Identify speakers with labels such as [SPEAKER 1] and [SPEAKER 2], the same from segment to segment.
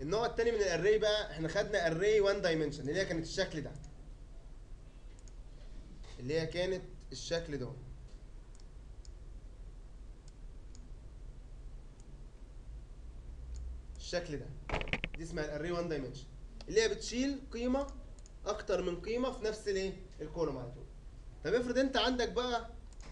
[SPEAKER 1] النوع التاني من الاري بقى، احنا خدنا اري 1 دايمنشن اللي هي كانت الشكل ده، اللي هي كانت الشكل ده، الشكل ده، دي اسمها الاري 1 دايمنشن، اللي هي بتشيل قيمه اكتر من قيمه في نفس الايه الكولوم على طول. طب افرض انت عندك بقى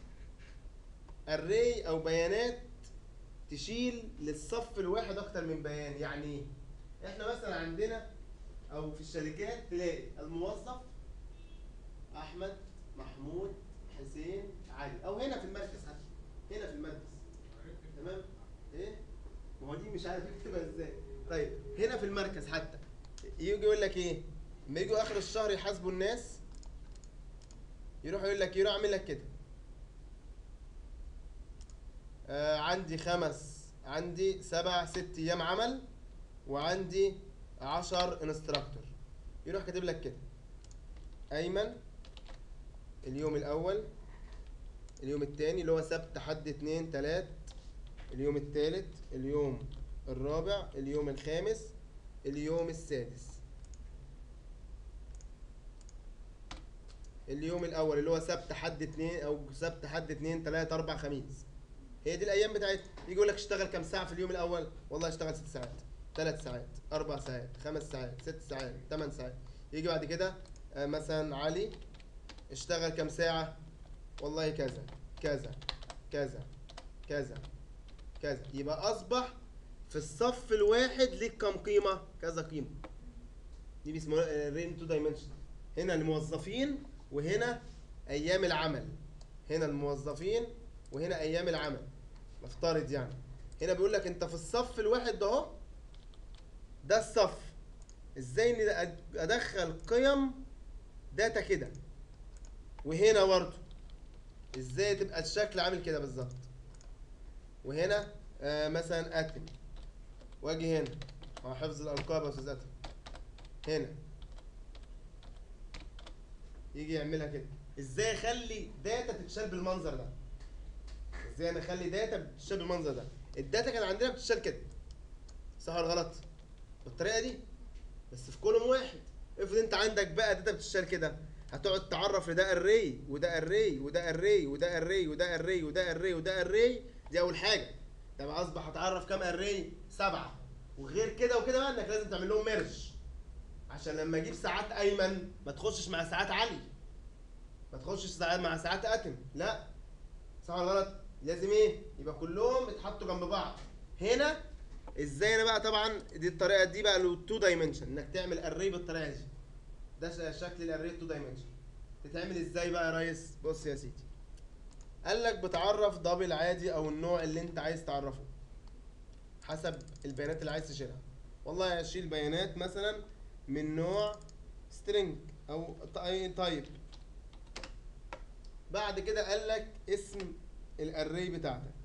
[SPEAKER 1] اري او بيانات تشيل للصف الواحد اكتر من بيان. يعني ايه؟ احنا مثلا عندنا او في الشركات تلاقي الموظف احمد، محمود، حسين، علي، او هنا في المركز حتى، هنا في المركز، تمام؟ ايه؟ ما هو دي مش عارف يكتبها ازاي. طيب هنا في المركز حتى يجي يقول لك ايه؟ لما يجوا اخر الشهر يحاسبوا الناس، يروح يقول لك، يروح اعمل لك كده، عندي 7 6 ايام عمل، وعندي 10 انستراكتور. يروح كاتب لك كده: ايمن اليوم الاول، اليوم الثاني اللي هو سبت حد اتنين تلات، اليوم الثالث، اليوم الرابع، اليوم الخامس، اليوم السادس. اليوم الاول اللي هو سبت حد اتنين، او سبت حد اتنين تلات اربع خميس، هي دي الايام بتاعتها. يجي يقول لك اشتغل كام ساعه في اليوم الاول؟ والله اشتغل 6 ساعات، 3 ساعات، 4 ساعات، 5 ساعات، 6 ساعات، 8 ساعات. يجي بعد كده مثلا علي اشتغل كام ساعه؟ والله كذا كذا كذا كذا كذا. يبقى اصبح في الصف الواحد ليك كام قيمه؟ كذا قيمه. دي بيسموها رين تو دايمنشن. هنا الموظفين وهنا ايام العمل، هنا الموظفين وهنا ايام العمل. نفترض يعني هنا بيقول لك انت في الصف الواحد ده اهو، ده الصف. ازاي اني ادخل قيم داتا كده؟ وهنا برضه ازاي تبقى الشكل عامل كده بالظبط؟ وهنا مثلا اتم، واجي هنا مع حفظ الالقاب يا استاذ اتم، هنا يجي يعملها كده. ازاي اخلي داتا تتشال بالمنظر ده؟ ازاي انا اخلي داتا بتتشال بالمنظر ده؟ الداتا كان عندنا بتتشال كده، صح ولا غلط؟ بالطريقه دي، بس في كولوم واحد. افرض انت عندك بقى داتا بتتشال كده، هتقعد تعرف لده اري وده اري وده اري وده اري وده اري وده اري وده اري. دي اول حاجه. طب اصبح هتعرف كام اري؟ 7. وغير كده وكده بقى انك لازم تعمل لهم ميرج، عشان لما اجيب ساعات ايمن ما تخشش مع ساعات علي، ما تخشش ساعات مع ساعات اتم، لا، صح ولا غلط؟ لازم ايه؟ يبقى كلهم يتحطوا جنب بعض. هنا ازاي انا بقى؟ طبعا دي الطريقه دي بقى له 2 دايمنشن، انك تعمل اري بالطريقه دي. ده شكل الاري 2 دايمنشن. تتعمل ازاي بقى يا ريس؟ بص يا سيدي، قال لك بتعرف دبل عادي او النوع اللي انت عايز تعرفه حسب البيانات اللي عايز تشيلها. والله هشيل بيانات مثلا من نوع string او تايب. بعد كده قال لك اسم الاري بتاعتك،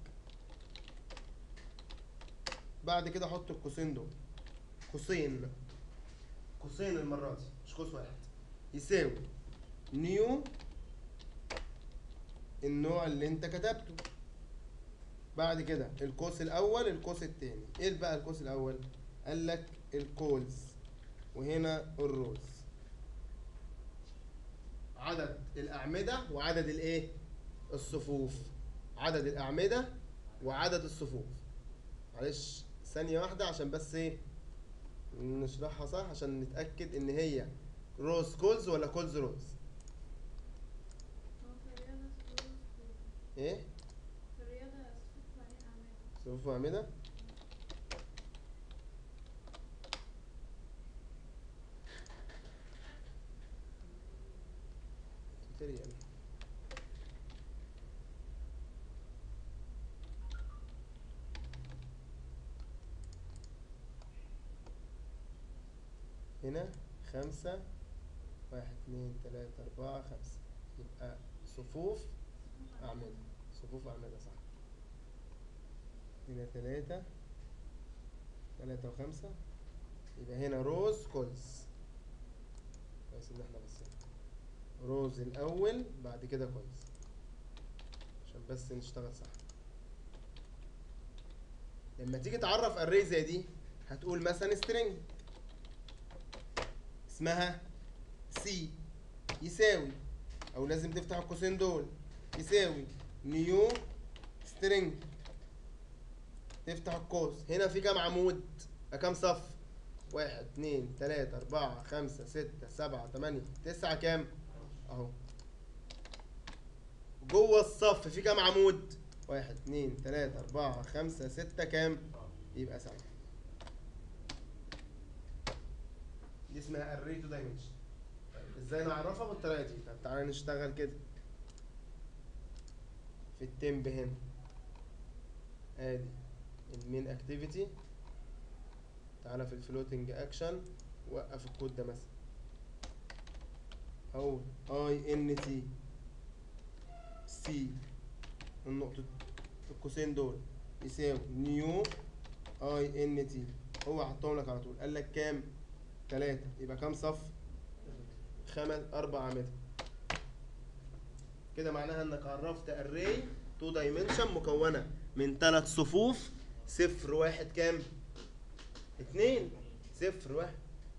[SPEAKER 1] بعد كده حط القوسين دول، قوسين، قوسين المره دي مش قوس واحد، يساوي نيو النوع اللي انت كتبته. بعد كده القوس الاول، القوس الثاني. ايه بقى القوس الاول؟ قال لك الكولز، وهنا الروز، عدد الاعمده وعدد الايه الصفوف، عدد الاعمده وعدد الصفوف. معلش ثانيه واحده عشان بس ايه نشرحها صح، عشان نتاكد ان هي روز كولز ولا كولز روز.
[SPEAKER 2] هو في الرياضة صفوف.
[SPEAKER 1] ايه؟
[SPEAKER 2] في الرياضة صفوف وبعدين أعمدة.
[SPEAKER 1] صفوف واعمده. توتوريال. هنا 5، 1 2 3 4 5، يبقى صفوف أعمدة، صفوف أعمدة صح. هنا 3، 3 و5، يبقى هنا روز كولز. كويس إن احنا بصينا روز الأول بعد كده كولز، عشان بس نشتغل صح. لما تيجي تعرف أري زي دي، هتقول مثلا string اسمها سي يساوي، او لازم تفتح القوسين دول، يساوي نيو string، تفتح القوس. هنا في كام عمود؟ كام صف؟ 1 2 3 4 5 6 7 8 9 كام؟ اهو. جوه الصف في كام عمود؟ 1 2 3 4 5 6 كام؟ يبقى 7. دي اسمها array to dimension. ازاي نعرفها؟ بالطريقه دي. طب تعالى نشتغل كده في التمب هنا. ادي المين اكتيفيتي. تعالى في الفلوتنج اكشن وقف الكود ده مثلا، اهو اي ان تي سي النقطة القوسين دول يساوي نيو اي ان تي. هو حطهم لك على طول، قال لك كام؟ 3. يبقى كام صف؟ 4 أعمدة. كده معناها انك عرفت array تو دايمنشن مكونة من 3 صفوف. 0 1 كام؟ 2 0 1.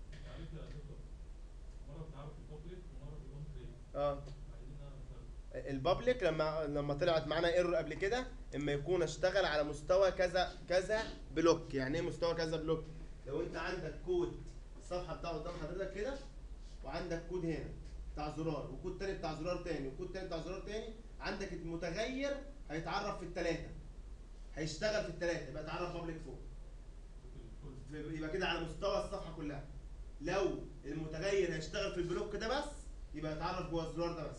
[SPEAKER 1] اه البابليك لما طلعت معانا ايرور قبل كده، اما يكون اشتغل على مستوى كذا كذا بلوك. يعني ايه مستوى كذا بلوك؟ لو انت عندك كود الصفحه بتاعه قدام حضرتك كده، وعندك كود هنا بتاع زرار، وكود تاني بتاع زرار تاني، وكود تاني بتاع زرار تاني، عندك المتغير هيتعرف في الثلاثه، هيشتغل في الثلاثه، يبقى اتعرف بابليك فوق. يبقى كده على مستوى الصفحه كلها. لو المتغير هيشتغل في البلوك ده بس، يبقى يتعرف جوه الزرار ده بس.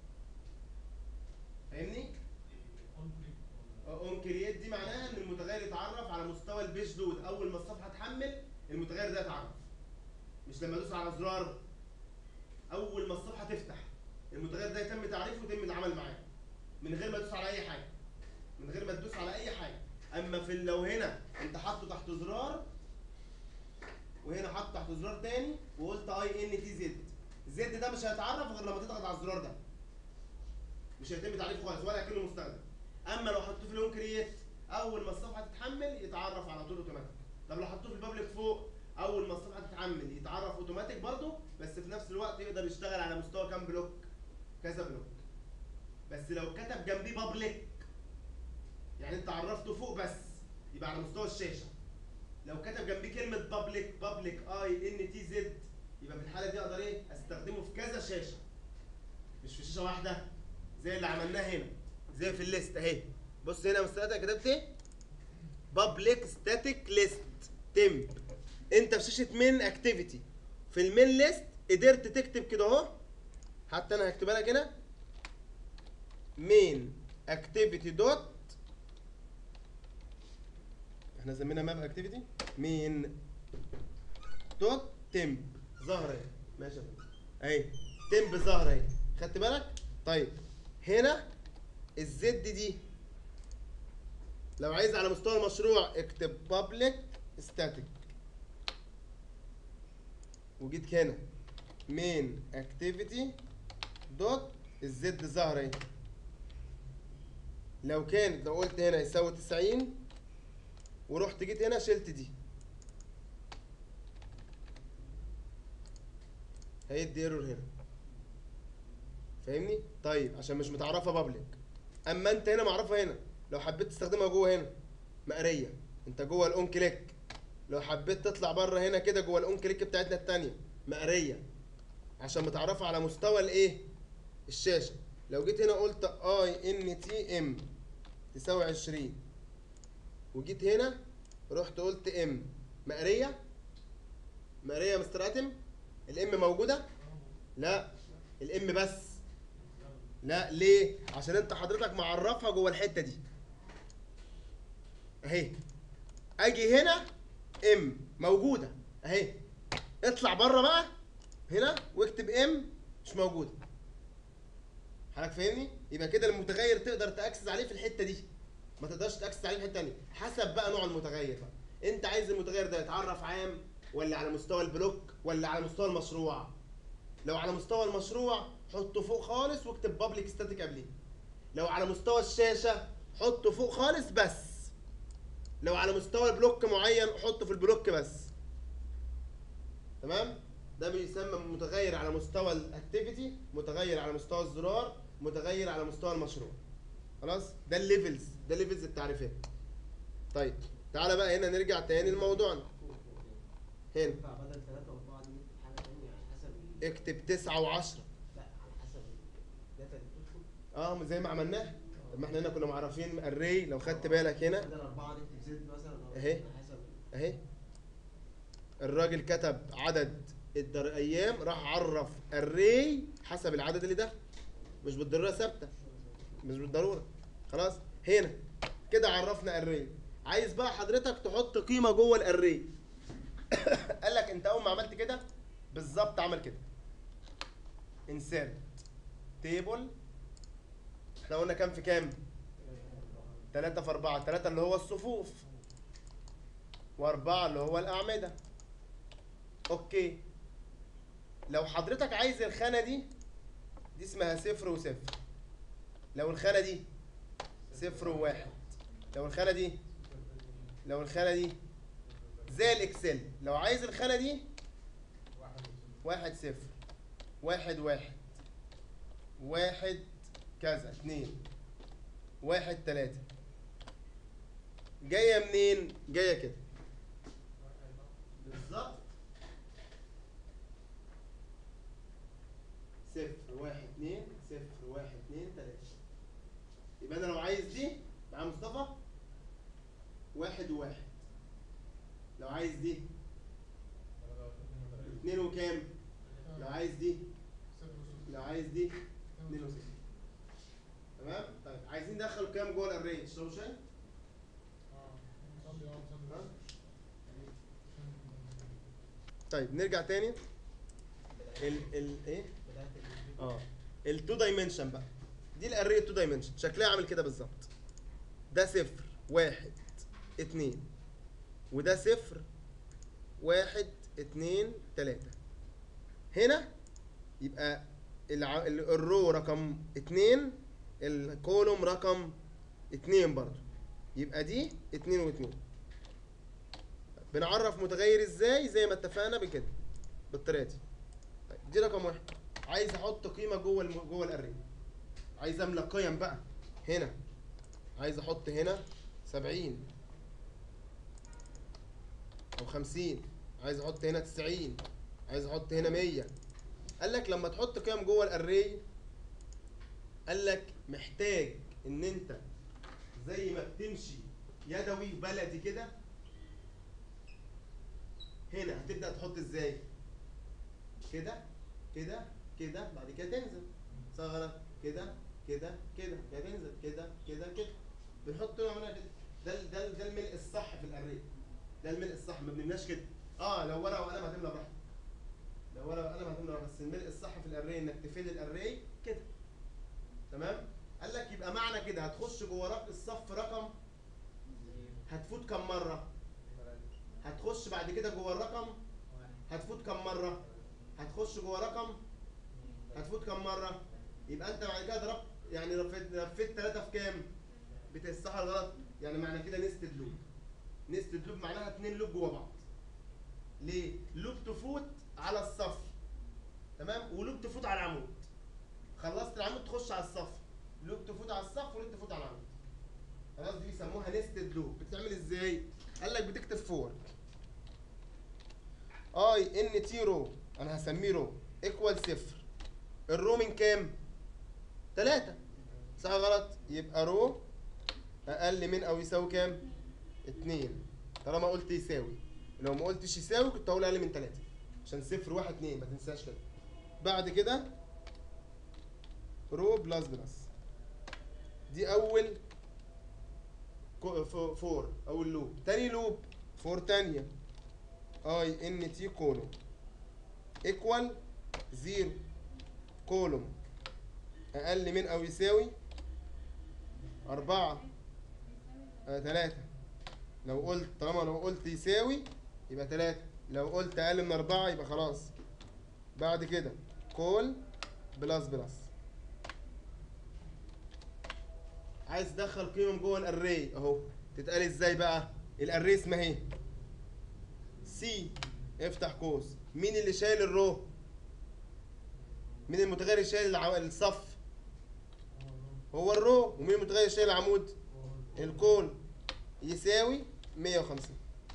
[SPEAKER 1] فاهمني؟ اون كرييت دي معناها ان المتغير يتعرف على مستوى البيج لود. اول ما الصفحه تحمل المتغير ده يتعرف، مش لما ادوس على زرار. اول ما الصفحه تفتح المتغير ده يتم تعريفه ويتم العمل معاه من غير ما تدوس على اي حاجه، من غير ما تدوس على اي حاجه. اما في لو هنا انت حاطه تحت زرار، وهنا حاطه تحت زرار تاني، وقلت اي ان تي زد، زد ده مش هيتعرف غير لما تضغط على الزرار ده، مش هيتم تعريفه خالص ولا كأنه مستخدم. اما لو حطيته في الاون كرييت، اول ما الصفحه تتحمل يتعرف على طول اوتوماتيك. طب لو حطيته في البابليك فوق، اول ما الصفحه تتحمل يتعرف اوتوماتيك برضه، بس في نفس الوقت يقدر يشتغل على مستوى كام بلوك؟ كذا بلوك. بس لو كتب جنبيه بابليك، يعني انت عرفته فوق بس، يبقى على مستوى الشاشه. لو كتب جنبيه كلمه بابليك اي ان تي زد، يبقى في الحاله دي اقدر ايه؟ استخدمه في كذا شاشه، مش في شاشه واحده زي اللي عملناه هنا، زي في الليست اهي. بص هنا مستقبل كتبت ايه؟ بابليك ستاتيك ليست تمب. انت في شاشه مين اكتيفيتي في المين ليست قدرت تكتب كده اهو. حتى انا هكتبها لك هنا مين اكتيفيتي دوت، احنا سمينا ماب اكتيفيتي، مين دوت تمب. ظاهره اهي، ماشي اهي تمب ظاهره اهي، خدت بالك؟ طيب هنا الزد دي لو عايز على مستوى المشروع اكتب public static، وجيت هنا main activity دوت الزد ظاهره اهي. لو قلت هنا يساوي 90 ورحت جيت هنا شلت دي، هيدي ايرور هنا. فاهمني؟ طيب عشان مش متعرفه بابليك. اما انت هنا معرفه هنا، لو حبيت تستخدمها جوه هنا مقريه، انت جوه الاون كليك. لو حبيت تطلع بره هنا كده جوه الاون كليك بتاعتنا الثانيه مقريه، عشان متعرفه على مستوى الايه؟ الشاشه. لو جيت هنا قلت اي ان تي ام تساوي 20، وجيت هنا رحت قلت ام، مقريه؟ مقريه يا مستر اتم؟ الام موجوده؟ لا الام بس. لا ليه؟ عشان انت حضرتك معرفها جوه الحته دي اهي. اجي هنا ام موجوده اهي، اطلع بره بقى هنا واكتب ام مش موجوده. حضرتك فاهمني؟ يبقى كده المتغير تقدر تاكسس عليه في الحته دي، ما تقدرش تاكسس عليه في الحته ثانيه، حسب بقى نوع المتغير بقى. انت عايز المتغير ده يتعرف عام ولا على مستوى البلوك ولا على مستوى المشروع؟ لو على مستوى المشروع حطه فوق خالص واكتب بابليك ستاتيك قبليه. لو على مستوى الشاشه حطه فوق خالص بس، لو على مستوى بلوك معين حطه في البلوك بس. تمام؟ ده بيسمى متغير على مستوى الاكتيفيتي، متغير على مستوى الزرار، متغير على مستوى المشروع. خلاص؟ ده الليفلز، ده ليفلز التعريفات. طيب تعالى بقى هنا نرجع تاني لموضوعنا. هنا
[SPEAKER 3] ينفع بدل 3 و4 دي نكتب حاجه ثانيه على حسب
[SPEAKER 1] اكتب 9 و10.
[SPEAKER 3] لا على حسب الداتا اللي بتدخل.
[SPEAKER 1] زي ما عملناها. طب ما احنا هنا كنا معرفين اري، لو خدت بالك هنا
[SPEAKER 3] بدل 4 نكتب زد مثلا او
[SPEAKER 1] اهي.
[SPEAKER 3] على حسب
[SPEAKER 1] اهي الراجل كتب عدد الايام، راح عرف اري حسب العدد اللي ده، مش بالضروره ثابته، مش بالضروره. خلاص هنا كده عرفنا اري. عايز بقى حضرتك تحط قيمه جوه الاري. قال لك انت اول ما عملت كده بالظبط عمل كده انسيرت تيبل. احنا قلنا كام في كام؟ 3 في 4. 3 اللي هو الصفوف و4 اللي هو الأعمدة. اوكي. لو حضرتك عايز الخانة دي اسمها 0 و0. لو الخانة دي 0 و1. لو الخانة دي زي الاكسل، لو عايز الخانة دي 1 0 1 1 1 كذا 2 1 3. جاية منين؟ جاية كده بالظبط 0 1 2 0 1 2 3. يبقى انا لو عايز دي مع مصطفى 1 و1. لو عايز دي 2 وكام؟ لو عايز دي 2 و 6. تمام؟ طيب عايزين ندخل كام جوه الاري؟ تشربوا شاي؟ طيب نرجع تاني. ايه؟ التو دايمنشن بقى. دي الاري التو دايمنشن شكلها عامل كده بالظبط. ده 0 1 2 وده 0 1 2 3. هنا يبقى الرو رقم 2، الكولوم رقم 2 برضه، يبقى دي 2 و2. بنعرف متغير ازاي؟ زي ما اتفقنا بكده بالطريقه دي. طيب دي رقم 1. عايز احط قيمه جوه الاري، عايز املى قيم بقى. هنا عايز احط هنا 70 او 50، عايز احط هنا 90، عايز احط هنا 100. قال لك لما تحط قيم جوه الاري، قال لك محتاج ان انت زي ما بتمشي يدوي بلدي كده، هنا هتبدا تحط ازاي؟ كده كده كده، بعد كده تنزل صغرة كده كده كده، كده تنزل كده كده كده. بنحط هنا كده. ده الملء الصح في الاري. ده الملء الصح، ما بنملاش كده. لو ورقه وقلم هتملى براحتك. لو ورقه وقلم هتملى براحتك، بس الملء الصح في الاري انك تفيد الاري كده. تمام؟ قال لك يبقى معنى كده هتخش جوه الصف رقم، هتفوت كم مره؟ هتخش بعد كده جوه الرقم، هتفوت كم مره؟ هتخش جوه رقم، هتفوت كم مره؟ يبقى انت بعد كده ضربت، يعني لفيت 3 في كام؟ صح ولا غلط؟ يعني معنى كده نستد لوب. نستد لوب معناها 2 لوب جوه بعض. ليه؟ لوب تفوت على الصف، تمام؟ ولوب تفوت على العمود. خلصت العمود تخش على الصف، لوب تفوت على الصف ولوب تفوت على العمود. خلاص دي بيسموها نستد لوب. بتتعمل ازاي؟ قال لك بتكتب فور اي ان تي رو، انا هسميه رو ايكوال 0. الرو من كام؟ 3. صح ولا غلط؟ يبقى رو اقل من او يساوي كام؟ 2. طالما قلت يساوي، لو ما قلتش يساوي كنت هقول اقل من 3 عشان 0 1 2 ما تنساش كده. بعد كده رو بلس بلس، دي اول فور، اول لوب. تاني لوب فور تانية اي ان تي كولوم ايكوال 0 كولوم اقل من او يساوي 4 3. لو قلت يساوي يبقى 3، لو قلت اقل من 4 يبقى خلاص. بعد كده كول بلس بلس. عايز تدخل قيمه جوه الاري اهو، تتقال ازاي بقى؟ الاري اسمها ايه؟ سي، افتح قوس. مين اللي شايل الرو؟ مين المتغير اللي شايل الصف؟ هو الرو. ومين المتغير اللي شايل العمود؟ الكول. يساوي 150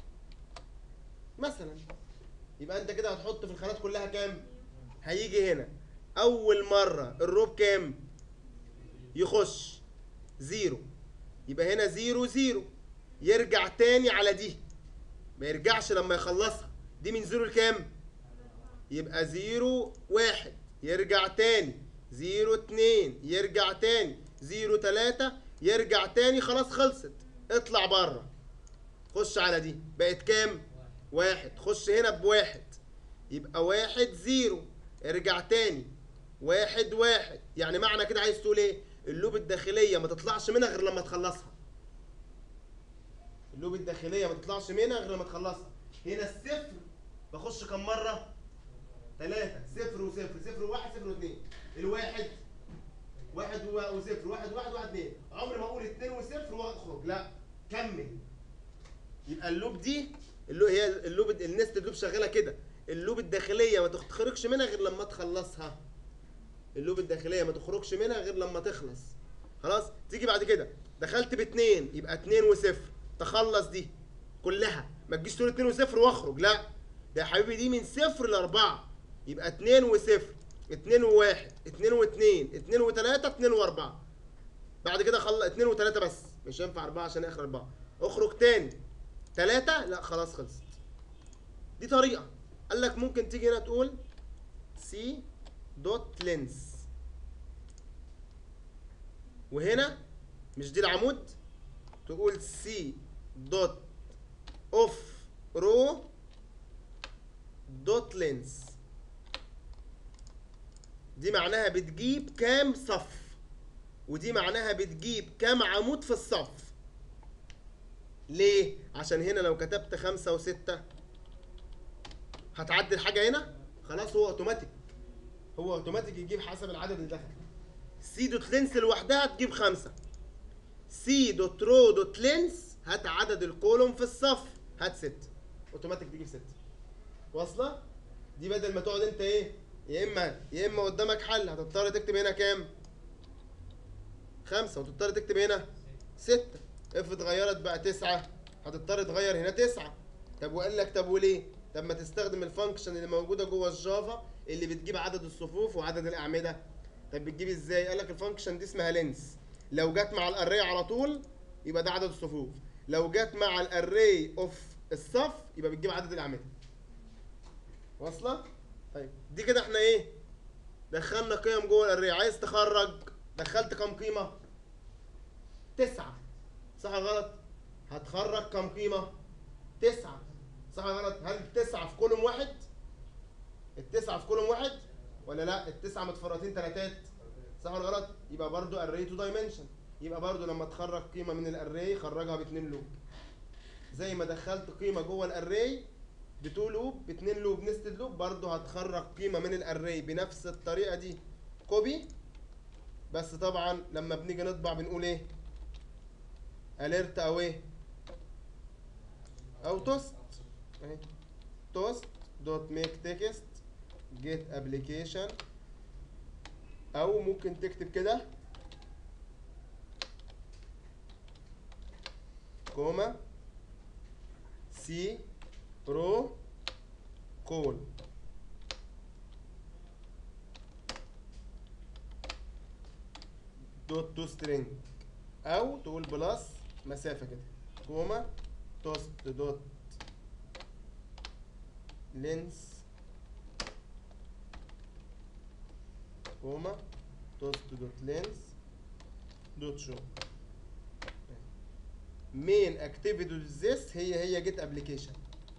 [SPEAKER 1] مثلا. يبقى انت كده هتحط في الخانات كلها كام؟ هيجي هنا اول مره الرو بكام؟ يخش 0، يبقى هنا 0 0، يرجع تاني على دي، ما يرجعش لما يخلصها. دي من 0 لكام؟ يبقى 0 1، يرجع تاني 0 2، يرجع تاني 0 3، يرجع تاني. خلاص خلصت، اطلع بره، خش على دي، بقت كام؟ 1. خش هنا بواحد، يبقى 1 0، ارجع تاني 1 1. يعني معنى كده عايز تقول ايه؟ اللوب الداخليه ما تطلعش منها غير لما تخلصها. اللوب الداخليه ما تطلعش منها غير لما تخلصها. هنا الصفر بخش كم مره؟ 3. 0 و0، 0 و1، 0 و2. الواحد 1 و0، 1 1 1 2. عمري ما اقول 2 و0 واخرج، لا، كمل. يبقى اللوب دي هي اللوب النست لوب شغاله كده. اللوب الداخليه ما تخرجش منها غير لما تخلصها. اللوب الداخليه ما تخرجش منها غير لما تخلص. خلاص. تيجي بعد كده دخلت باثنين، يبقى 2 و0، تخلص دي كلها. ما تجيش تقول 2 و0 واخرج، لا، ده يا حبيبي دي من 0 ل 4، يبقى 2 و0، 2 و1، 2 و2، 2 و3، 2 و4. بعد كده خلص 2 و3 بس، مش هينفع 4 عشان اخر 4. اخرج تاني 3، لا خلاص خلصت. دي طريقه. قال لك ممكن تيجي هنا تقول سي دوت لينس، وهنا مش دي العمود، تقول سي دوت اوف رو دوت لينس. دي معناها بتجيب كام صف، ودي معناها بتجيب كام عمود في الصف. ليه؟ عشان هنا لو كتبت 5 و6 هتعدل حاجه هنا؟ خلاص، هو اوتوماتيك، هو اوتوماتيك يجيب حسب العدد اللي دخل. سي دوت لينس لوحدها تجيب 5. سي دوت رو دوت لينس هات عدد الكولوم في الصف، هات 6. اوتوماتيك تجيب 6. واصله؟ دي بدل ما تقعد انت ايه؟ يا اما قدامك حل، هتضطر تكتب هنا كام؟ 5، وتضطر تكتب هنا 6. افرض اتغيرت بقى 9، هتضطر تغير هنا 9. طب وقال لك طب وليه؟ طب ما تستخدم الفانكشن اللي موجوده جوه الجافا اللي بتجيب عدد الصفوف وعدد الاعمده. طب بتجيب ازاي؟ قال لك الفانكشن دي اسمها لينس. لو جت مع الاري على طول يبقى ده عدد الصفوف، لو جت مع الاري اوف الصف يبقى بتجيب عدد الاعمده. واصله؟ طيب دي كده احنا ايه؟ دخلنا قيم جوه الاري. عايز تخرج، دخلت كام قيمه؟ 9. صح ولا غلط؟ هتخرج كام قيمه؟ 9. صح ولا غلط؟ هل ال9 في كولوم واحد؟ ال9 في كولوم واحد ولا لا؟ ال9 متفرطين تلاتات. صح ولا غلط؟ يبقى برضو array 2 dimension. يبقى برضو لما تخرج قيمه من الاري خرجها ب2 لوب. زي ما دخلت قيمه جوه الاري ب2 لوب، ب2 لوب نستد لوب، برضو هتخرج قيمه من الاري بنفس الطريقه دي كوبي. بس طبعا لما بنيجي نطبع بنقول ايه؟ alert او ايه؟ او توست اهي، توست دوت ميك تكست جيت ابلكيشن. او ممكن تكتب كده كوما سي رو كول. دوت تو سترينج، او تقول بلس مسافه كده كوما توست دوت لينس كوما توست دوت لينس دوت شو. مين اكتيفيتي ذس هي جيت ابلكيشن.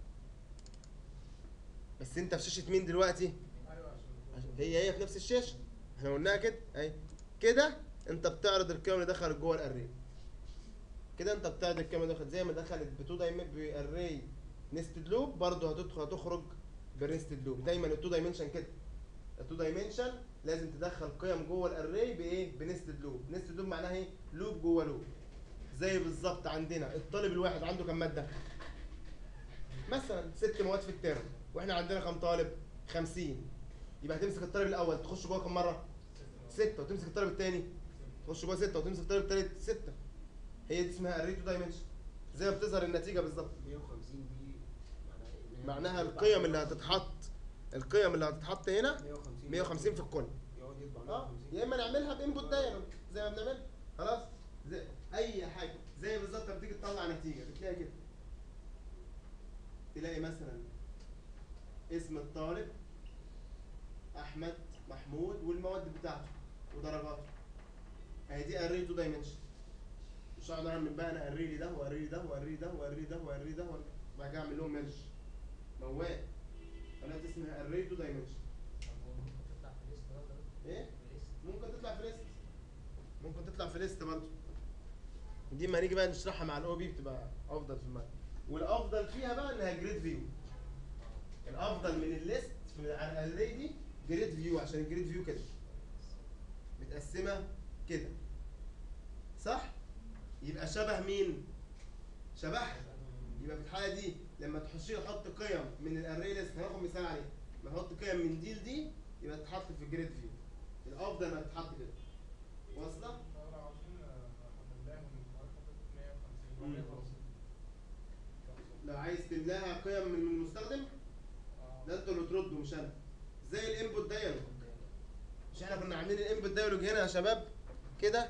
[SPEAKER 1] بس انت في شاشه مين دلوقتي؟ هي في نفس الشاشه، احنا قلناها كده اهي. كده انت بتعرض القيم اللي دخلت جوه الاري. كده انت بتعرض القيم اللي دخلت زي ما دخلت بتو دايما باري نستد لوب، برضه هتخرج بريستد لوب. دايما التو دايمنشن كده، التو دايمنشن لازم تدخل قيم جوه الاري بايه؟ بنستد لوب. نستد لوب معناها ايه؟ لوب جوه لوب. زي بالظبط عندنا الطالب الواحد عنده كام ماده؟ مثلا 6 مواد في الترم، واحنا عندنا كام طالب؟ 50. يبقى هتمسك الطالب الاول تخش جوه كام مره؟ 6. وتمسك الطالب الثاني تخش جوه 6. وتمسك الطالب الثالث 6. هي دي اسمها اري تو دايمنشن، زي ما بتظهر النتيجه بالظبط.
[SPEAKER 3] 150 دي
[SPEAKER 1] معناها القيم اللي هتتحط، القيم اللي هتتحط هنا 150 في الكل.
[SPEAKER 3] يقعد يطبع
[SPEAKER 1] اه
[SPEAKER 3] 150.
[SPEAKER 1] يا اما نعملها بانبوت دايلوج زي ما بنعملها خلاص. زي اي حاجه زي بالظبط لما تيجي تطلع نتيجه بتلاقي كده، تلاقي مثلا اسم الطالب احمد محمود والمواد بتاعته ودرجاته، اهي دي اري تو دايمنشن. مش هقعد اعمل بقى انا اري لي ده واري ده واري ده واري ده واري ده وبعد كده اعمل لهم ميرج موال. قناه اسمها اري تو دايمنشن. ايه؟ ممكن تطلع في ليست، ممكن تطلع في ليست برضه. دي ما نيجي بقى نشرحها مع الاو بي بتبقى افضل في الماده، والافضل فيها بقى انها جريد فيو. الافضل من الليست على الاري دي جريد فيو، عشان الجريد فيو كده متقسمه كده صح؟ يبقى شبه مين؟ شبهها. يبقى في الحاله دي لما تخشي نحط قيم من الاري ليست، هناخد مثال عليه، لما نحط قيم من دي لدي يبقى تتحط في الجريد فيو. الافضل انها تتحط كده. واصله؟ لو عايز تملاها قيم من المستخدم ده انتوا اللي تردوا مش انا. زي الانبوت دايلوج، مش احنا كنا عاملين الانبوت دايلوج هنا يا شباب كده؟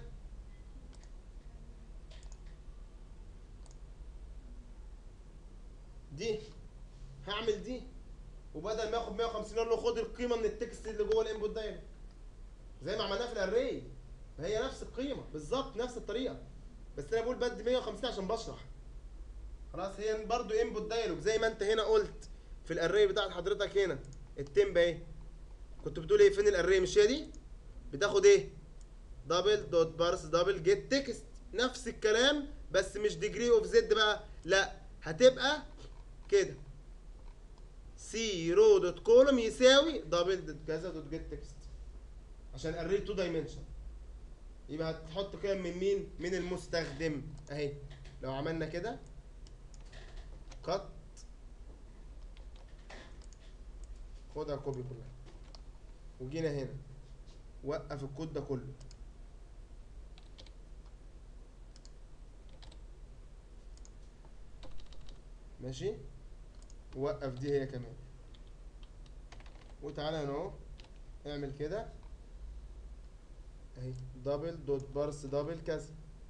[SPEAKER 1] دي هعمل دي، وبدل ما اخد 150 اقول له خد القيمه من التكست اللي جوه الانبوت دايلوج زي ما عملناها في الاري. ما هي نفس القيمه بالظبط نفس الطريقه، بس انا بقول بدي 150 عشان بشرح. خلاص هي برضو انبوت دايلوج زي ما انت هنا قلت في الاري بتاعت حضرتك هنا التمبه ايه؟ كنت بتقول ايه؟ فين الاري؟ مش هي دي؟ بتاخد ايه؟ دبل دوت بارس دبل جيت تكست. نفس الكلام بس مش ديجري اوف زد بقى، لا هتبقى كده سي رو دوت كولوم يساوي دبل دوت كذا دوت جيت تكست، عشان اري تو دايمنشن. يبقى هتحط قيم من مين؟ من المستخدم اهي. لو عملنا كده كات، خدها كوبي كلها، وجينا هنا وقف الكود ده كله، ماشي، وقف دي هي كمان، وتعالى هنا اهو اعمل كده اهي دبل دوت بارس دبل كذا.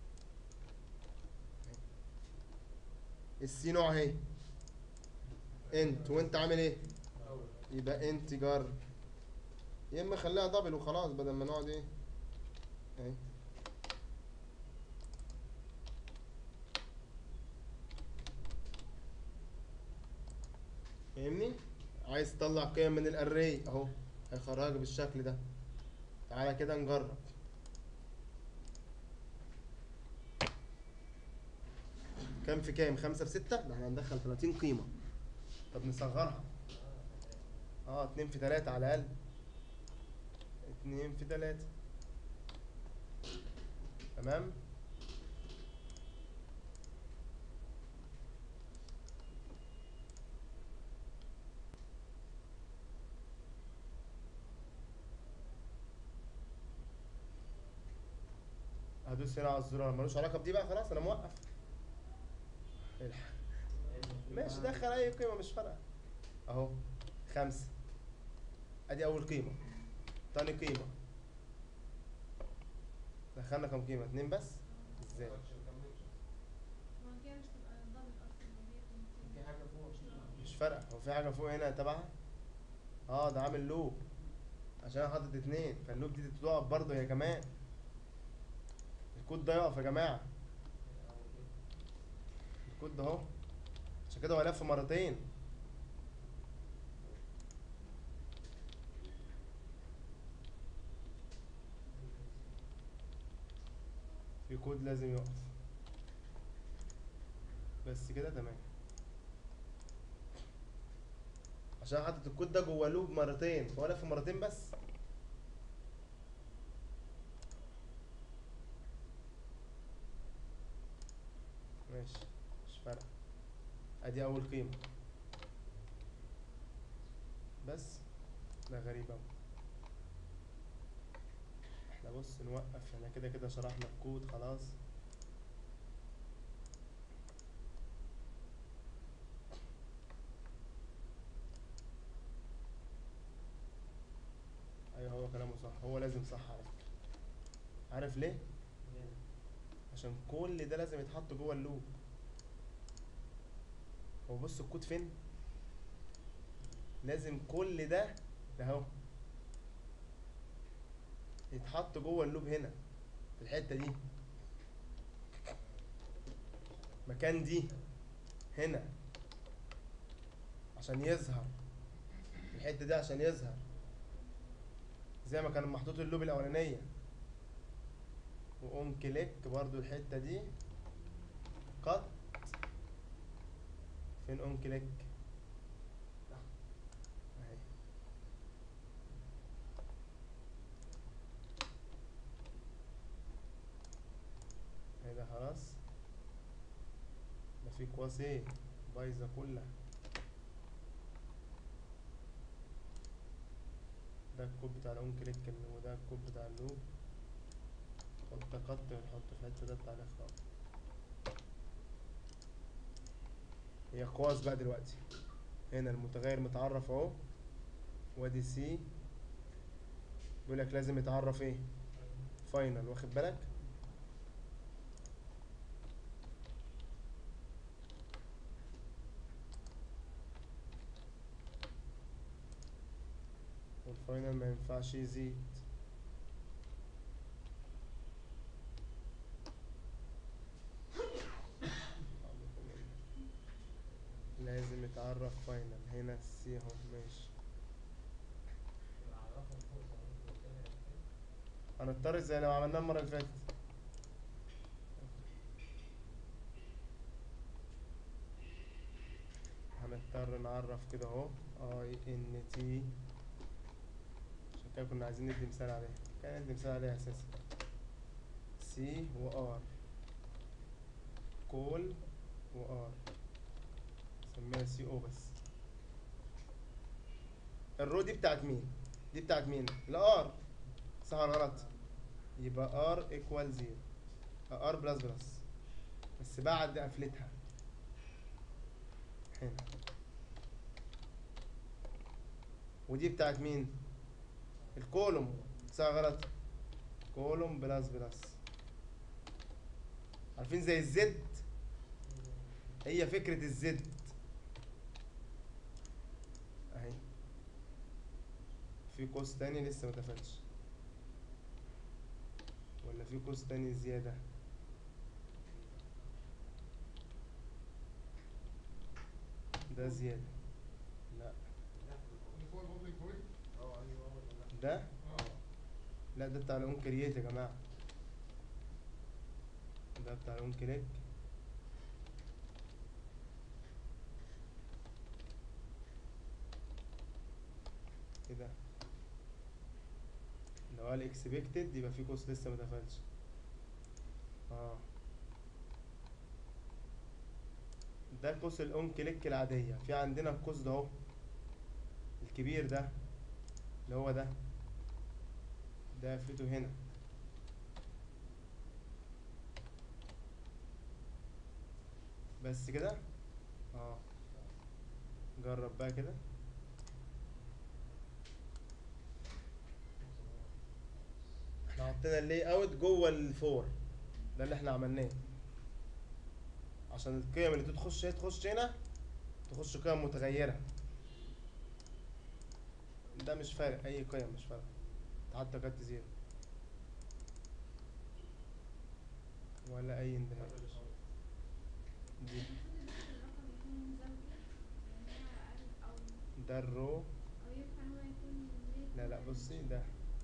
[SPEAKER 1] السي نوع اهي انت، وانت عامل ايه؟ يبقى انت جر، يا اما خليها دبل وخلاص بدل ما نقعد ايه اهي. فاهمني؟ عايز تطلع قيم من الاري اهو هيخرجها بالشكل ده. تعالى كده نجرب. كام في كام؟ 5 في 6؟ ده احنا هندخل 30 قيمة. طب نصغرها. 2 في 3 على الأقل. 2 في 3. تمام؟ هدوس هنا على الزرار ملوش علاقة بدي بقى، خلاص أنا موقف. ماشي دخل أي قيمة مش فارقة. أهو 5. أدي أول قيمة. تاني قيمة. دخلنا كام قيمة؟ 2 بس؟ ازاي؟
[SPEAKER 2] هو كده مش تبقى دبل اصلا، هي
[SPEAKER 3] في حاجه فوق
[SPEAKER 1] مش فارقة، هو في حاجة فوق هنا تبعها؟ ده عامل لوب عشان انا حاطط 2، فاللوب دي تقف برضه هي كمان. الكود ده يقف يا جماعة. الكود ده اهو عشان كده هو لف مرتين. في كود لازم يقف بس كده تمام، عشان حاطط الكود ده جوه لوب مرتين فهو لف مرتين بس. ادي اول قيمة. بس ده غريب اوي. احنا بص نوقف، احنا كده كده شرحنا الكود خلاص. ايوه هو كلامه صح، هو لازم صح على فكرة. عارف ليه؟ عشان كل ده لازم يتحط جوه اللوب. هو بص الكود فين؟ لازم كل ده اهو يتحط جوه اللوب هنا في الحتة دي، مكان دي هنا عشان يظهر الحتة دي، عشان يظهر زي ما كان محطوط اللوب الأولانية. وأون كليك برضو الحتة دي قط. فين أون كليك؟ أهي. أهي ده خلاص. ده في كواس ايه بايظة كلها. ده الكود بتاع الأون كليك وده الكود بتاع اللوب. خد ده قط ونحطه في الحتة ده بتاع الإخراج. هي قواس بقى دلوقتي. هنا المتغير متعرف اهو، وادي سي بيقولك لازم يتعرف ايه؟ فاينل، واخد بالك؟ والفاينل ما ينفعش يزيد. لازم يتعرف فاينل. هنا السي اهو ماشي. هنضطر زي لو عملناه المرة اللي فاتت. هنضطر نعرف كده اهو اي ان تي، عشان كده كنا عايزين ندي مثال عليها، كان ندي مثال عليها اساسا. سي وار، كول وار، نسميها سي او بس. الرو دي بتاعت مين؟ دي بتاعت مين؟ الار، صح ولا غلط؟ يبقى ار ايكوال زيرو، ار بلس بلس، بس بعد قفلتها هنا. ودي بتاعت مين؟ الكولوم، صح ولا غلط؟ كولوم بلس بلس. عارفين زي الزد؟ هي فكرة الزد اهي. في قوس تاني لسه متقفلش، ولا في قوس تاني زيادة؟ ده زيادة. لا ده لا، ده بتاع الاون كرييت يا جماعة. ده بتاع الاون كليك. كده لو قال اكسبكتد يبقى في قوس لسه متقفلش. ده قوس الاون كليك العادية. في عندنا القوس ده اهو الكبير ده، اللي هو ده قفلته هنا. بس كده جرب بقى كده. احنا حطينا اللاي اوت جوه الفور، ده اللي احنا عملناه عشان القيم اللي تخش تخش هنا، تخش قيم متغيرة. ده مش فارق اي قيم، مش فارق حتى كانت زيرو ولا اي اندهاش. دي
[SPEAKER 2] الرقم يكون زوجي، يعني هو أقل أو
[SPEAKER 1] ده الرو.
[SPEAKER 2] أو ينفع هو يكون ليه
[SPEAKER 1] لا
[SPEAKER 2] كده
[SPEAKER 1] بصي ده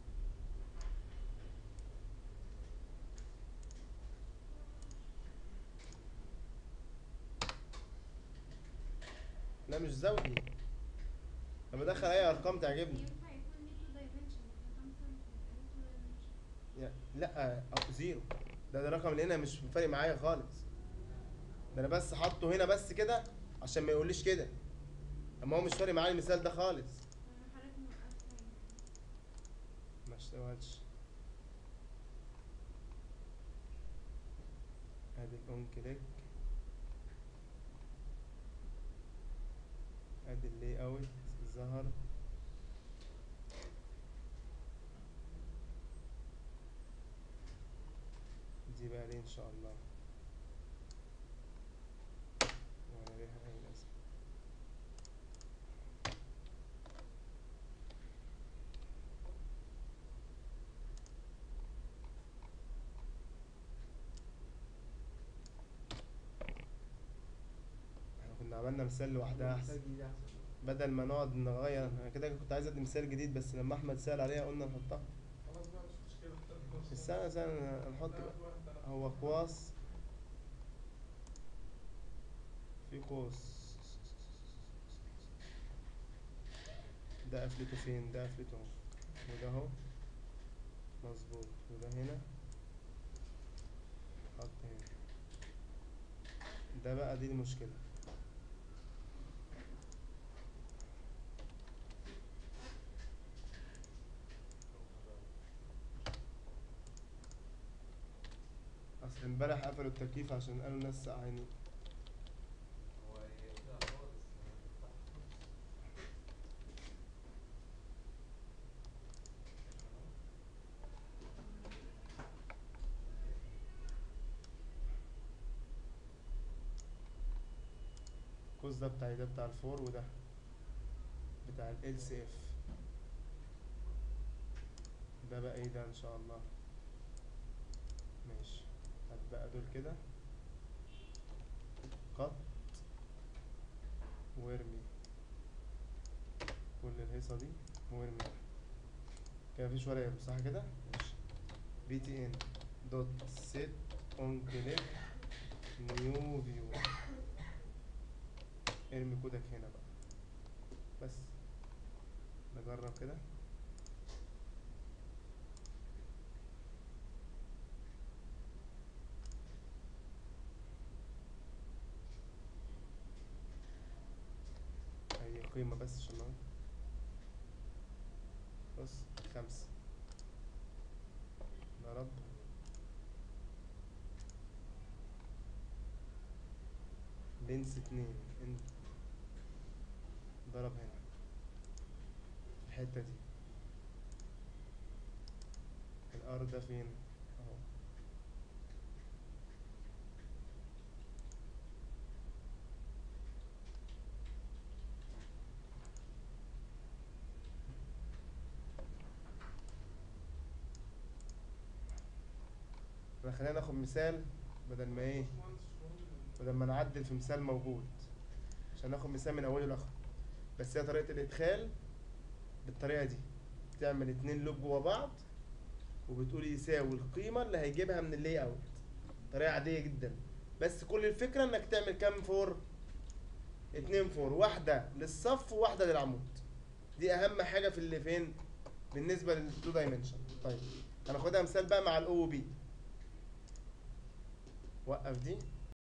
[SPEAKER 1] لا مش زوجي. لما ادخل اي ارقام تعجبني.
[SPEAKER 2] ينفع يكون ليه تو دايمنشن، احنا خمسة مش هيبقى ليه تو دايمنشن.
[SPEAKER 1] لا أو زيرو. ده الرقم اللي هنا مش فارق معايا خالص. ده انا بس حاطه هنا بس كده عشان ما يقوليش كده. اما هو مش فارق معايا المثال ده خالص.
[SPEAKER 2] حضرتك موقف حاجة.
[SPEAKER 1] ما اشتغلش. ادي الاون كليك، ادي اللي اوت ظهر. دي بقى ليه ان شاء الله ولا ليها اي لازمة. احنا كنا عملنا مثال لوحدها احسن،
[SPEAKER 3] المثال دي احسن.
[SPEAKER 1] بدل ما نقعد نغير. انا كده كنت عايز ادي مثال جديد، بس لما احمد سأل عليها قلنا نحطها.
[SPEAKER 4] خلاص بقى مش مشكلة.
[SPEAKER 1] استنى نحط بقى. هو قواس في قوس، ده قفلته فين؟ ده قفلته اهو، وده اهو مظبوط، وده هنا حط هنا. ده بقى دي المشكلة. اصل امبارح قفلوا التكييف عشان قالوا الناس سقعانين.
[SPEAKER 4] هو يقطع خالص.
[SPEAKER 1] القوس ده بتاعي، ده بتاع الفور، وده بتاع ال LCF. ده بقى ايه ده ان شاء الله. ماشي، هات بقى دول كده قط وارمي كل الهيصة دي وارمي كده. مفيش ولا يرمي صح كده؟ ماشي. btn دوت set on click new view. ارمي كودك هنا بقى بس. نجرب كده. اي قيمة بس عشان نعرف. بص 5 ضرب لينس 2 ضرب هنا في الحتة دي. الار ده فين اهو. خلينا ناخد مثال بدل ما ايه، بدل ما نعدل في مثال موجود، عشان ناخد مثال من اوله لاخره. بس هي طريقة الادخال بالطريقة دي، تعمل 2 لوب جوا بعض وبتقول يساوي القيمة اللي هيجيبها من اللاي اوت. طريقة عادية جدا، بس كل الفكرة انك تعمل كام فور؟ 2 فور، واحدة للصف وواحدة للعمود. دي اهم حاجة في اللي فين بالنسبة للتو دايمنشن. طيب هناخدها مثال بقى مع الاو بي. وقف دي.